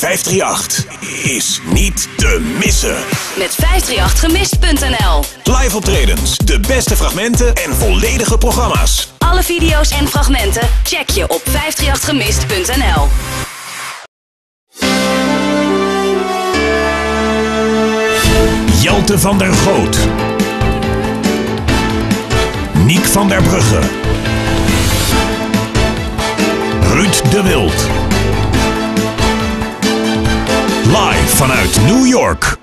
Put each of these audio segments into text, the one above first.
538 is niet te missen. Met 538gemist.nl. Live optredens, de beste fragmenten en volledige programma's. Alle video's en fragmenten check je op 538gemist.nl. Jelte van der Goot. Niek van der Brugge. Ruud de Wild. Live vanuit New York.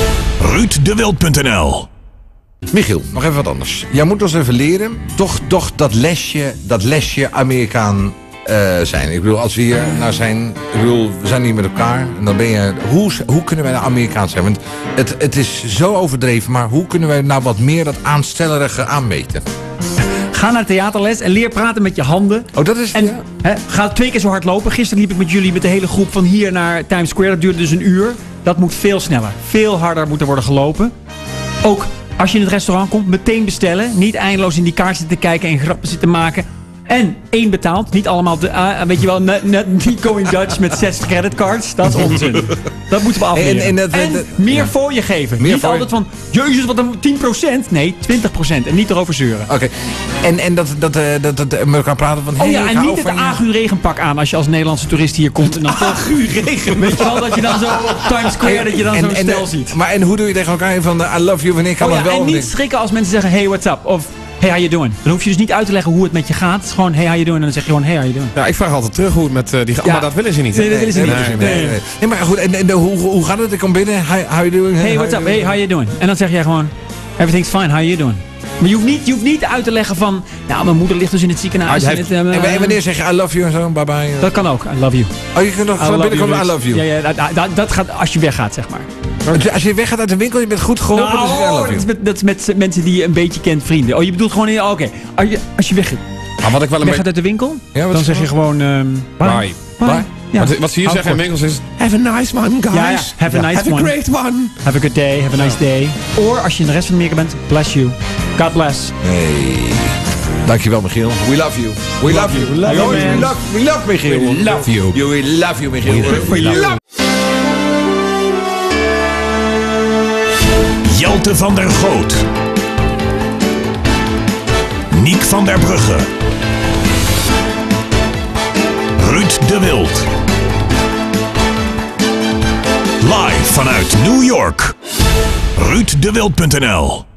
RuudDeWild.nl. Michiel, nog even wat anders. Jij moet ons even leren, toch dat lesje Amerikaan zijn. Ik bedoel, als we hier nou zijn, ik bedoel, we zijn hier met elkaar. En dan ben je, hoe kunnen wij nou Amerikaans zijn? Want het is zo overdreven, maar hoe kunnen wij nou wat meer dat aanstellerige aanmeten? Ga naar theaterles en leer praten met je handen. Oh, dat is... En ga 2 keer zo hard lopen. Gisteren liep ik met jullie met de hele groep van hier naar Times Square. Dat duurde dus 1 uur. Dat moet veel sneller. Veel harder moet er worden gelopen. Ook als je in het restaurant komt, meteen bestellen. Niet eindeloos in die kaart zitten kijken en grappen zitten maken. En 1 betaald. Niet allemaal, weet je wel, niet going Dutch met 6 creditcards. Dat is onzin. Dat moeten we afleren. En meer voor je geven. Niet altijd van, jezus, wat een 10%. Nee, 20%. En niet erover zeuren. Oké. En dat met elkaar praten van... Oh ja, en niet het Agu regenpak aan als je als Nederlandse toerist hier komt. En dan Agu regenpak. Weet je wel, dat je dan zo op Times Square, dat je dan zo'n stel ziet. Maar en hoe doe je tegen elkaar van, I love you, wanneer kan dat wel? En niet schrikken als mensen zeggen, hey, what's up? Of... Hey, how you doing? Dan hoef je dus niet uit te leggen hoe het met je gaat. Het is gewoon, hey, how you doing? En dan zeg je gewoon, hey, how you doing? Ja, ik vraag altijd terug hoe het met die... Maar dat willen ze niet. Nee, dat willen ze niet. Nee, maar goed, en hoe gaat het? Ik kom binnen, how you doing? Hey, what's up? Hey, how you doing? En dan zeg jij gewoon, everything's fine, how you doing? Maar je hoeft niet uit te leggen van... Nou, mijn moeder ligt dus in het ziekenhuis. En wanneer zeg je I love you en zo? Bye bye. Dat kan ook, I love you. Oh, je kunt nog gewoon binnenkomen, I love you. Ja, dat gaat als je weggaat, zeg maar. Als je weggaat uit de winkel, je bent goed geholpen, dus I love you. Dat is met mensen die je een beetje kent, vrienden. Oh, je bedoelt gewoon, oké. Als je weggaat uit de winkel, dan zeg je gewoon... Bye. Bye. Ja. Wat ze hier zeggen in Engels is... Have a nice one, guys. Ja, have a nice one. Have a great one. Have a good day. Have a nice day. Of als je in de rest van Amerika bent, bless you. God bless. Hey. Dankjewel, Michiel. We love you. We love you. We love Michiel. We love you. We love you, Michiel. Jelte van der Goot. Niek van der Brugge. Ruud de Wild. Live vanuit New York. RuudDeWild.nl